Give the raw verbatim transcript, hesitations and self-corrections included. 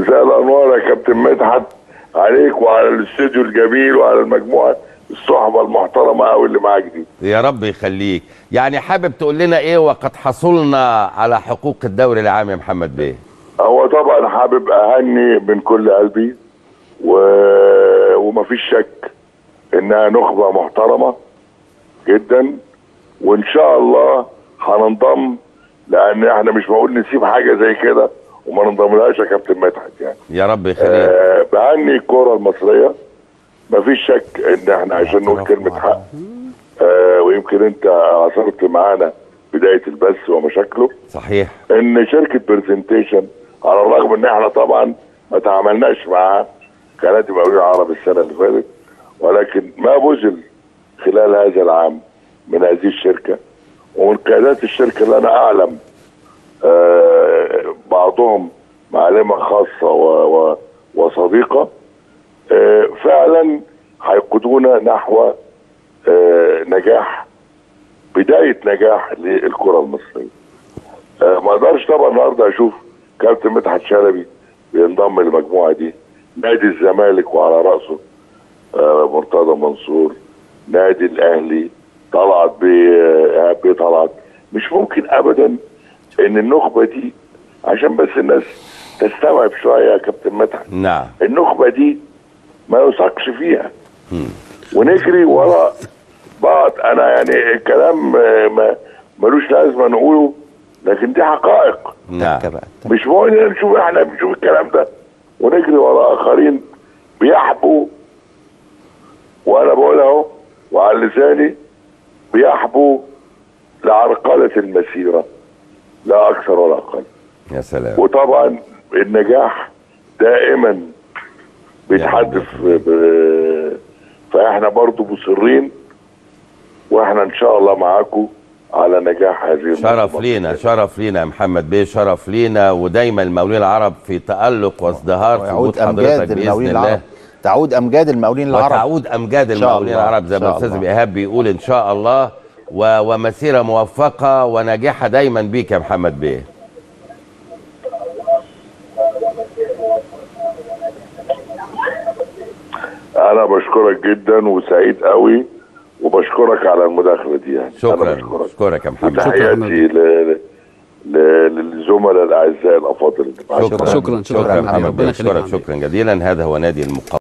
مساء الانوار يا كابتن مدحت عليك وعلى الاستوديو الجميل وعلى المجموعه الصحبه المحترمه قوي اللي معاك دي. يا رب يخليك. يعني حابب تقول لنا ايه وقد حصلنا على حقوق الدوري العام يا محمد بيه؟ هو طبعا حابب اهني من كل قلبي و... ومفيش شك انها نخبه محترمه جدا، وان شاء الله هننضم، لان احنا مش بقول نسيب حاجه زي كده وما ننضملهاش يا كابتن مدحت. يعني يا رب يخليك. آه بهني الكوره المصريه، مفيش شك ان احنا عشان نقول كلمه حق، آه ويمكن انت عاصرت معانا بدايه البث ومشاكله. صحيح. ان شركه برزنتيشن على الرغم ان احنا طبعا ما تعاملناش معاها كنادي مقاولين العرب السنه اللي فاتت، ولكن ما بذل خلال هذا العام من هذه الشركه ومن قيادات الشركه اللي انا اعلم آه بعضهم معلمه خاصه و و وصديقه آه فعلا هيقودونا نحو آه نجاح، بدايه نجاح للكره المصريه. آه ما اقدرش طبعا النهارده اشوف كابتن مدحت شلبي بينضم للمجموعه دي، نادي الزمالك وعلى راسه آه مرتضى منصور، نادي الاهلي طلعت بايهاب بيه طلعت. مش ممكن ابدا ان النخبه دي، عشان بس الناس تستوعب شويه يا كابتن مدحت، نعم، النخبه دي ما يثقش فيها ونجري ورا بعض. انا يعني الكلام ما ملوش لازمه نقوله، لكن دي حقائق. نعم. مش مهم نشوف احنا بنشوف الكلام ده ونجري ورا اخرين بيحبوا، وانا بقول اهو وعلى لساني، بيحبوا لعرقله المسيره لا اكثر ولا اقل. يا سلام. وطبعا النجاح دائما بيتحدث، فاحنا برضو مصرين، واحنا ان شاء الله معاكم على نجاح هذه. شرف لينا، شرف لينا يا محمد بيه، شرف لينا، ودايما المقاولين العرب في تألق وازدهار في وجود حضرتك باذن الله. تعود امجاد المقاولين العرب، وتعود امجاد المقاولين العرب زي ما الاستاذ ايهاب بيقول ان شاء الله، ومسيره موفقه وناجحه دايما بيك يا محمد بيه. انا بشكرك جدا وسعيد قوي، وبشكرك على المداخله دي. يعني شكرا. بشكرك. بشكرك يا محمد. تحياتي للزملاء الاعزاء الافاضل. شكرا شكرا شكرا, شكرا يا محمد بيه. شكرا شكرا جزيلا. هذا هو نادي المقاولين.